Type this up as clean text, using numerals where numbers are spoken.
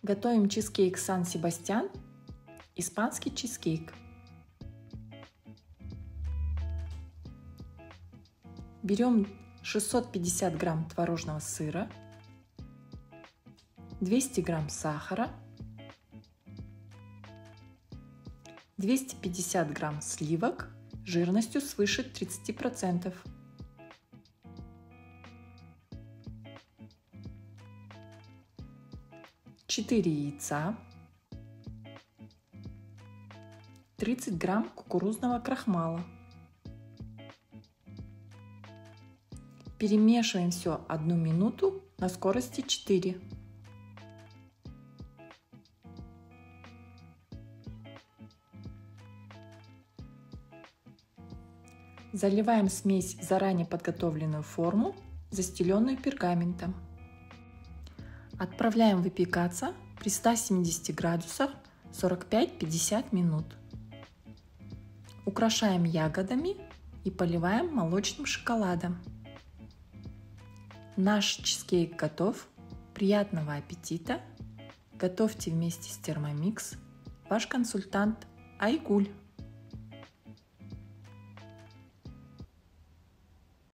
Готовим чизкейк Сан-Себастьян, испанский чизкейк. Берем 650 грамм творожного сыра, 200 грамм сахара, 250 грамм сливок жирностью свыше 30%. Четыре яйца, 30 грамм кукурузного крахмала. Перемешиваем все 1 минуту на скорости 4. Заливаем смесь в заранее подготовленную форму, застеленную пергаментом. Отправляем выпекаться при 170 градусах 45-50 минут. Украшаем ягодами и поливаем молочным шоколадом. Наш чизкейк готов. Приятного аппетита! Готовьте вместе с Thermomix. Ваш консультант Айгуль.